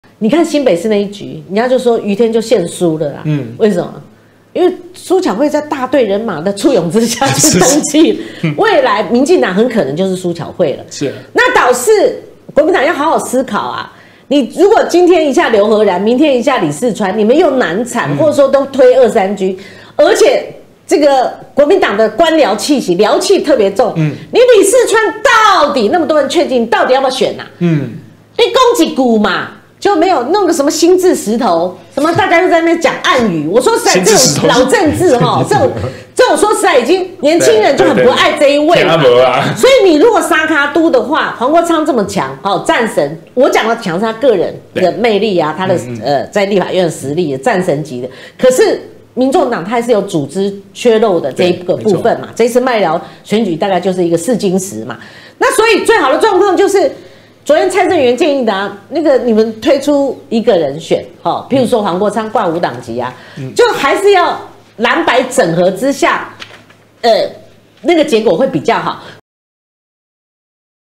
你看新北市那一局，人家就说于天就现输了啦。为什么？因为苏巧慧在大队人马的簇拥之下去登记，未来民进党很可能就是苏巧慧了。 是， 那导致国民党要好好思考啊。你如果今天一下刘和然，明天一下李四川，你们又难产，或者说都推2、3局，而且这个国民党的官僚气息，僚气特别重。你李四川到底那么多人确定，到底要不要选啊？你攻击股嘛。就没有弄个什么心智石头，什么大家又在那边讲暗语。我说实在，这种老政治哈，这种说实在已经年轻人就很不爱这一位嘛。所以你如果沙卡都的话，黄国昌这么强，战神，我讲的强是他个人的魅力啊，他的在立法院的实力，战神级的。可是民众党他还是有组织缺漏的这一个部分嘛。这次麦寮选举大概就是一个试金石嘛。那所以最好的状况就是。昨天蔡正元建议的那个，你们推出一个人选，譬如说黄国昌挂5党籍啊，就还是要蓝白整合之下，那个结果会比较好。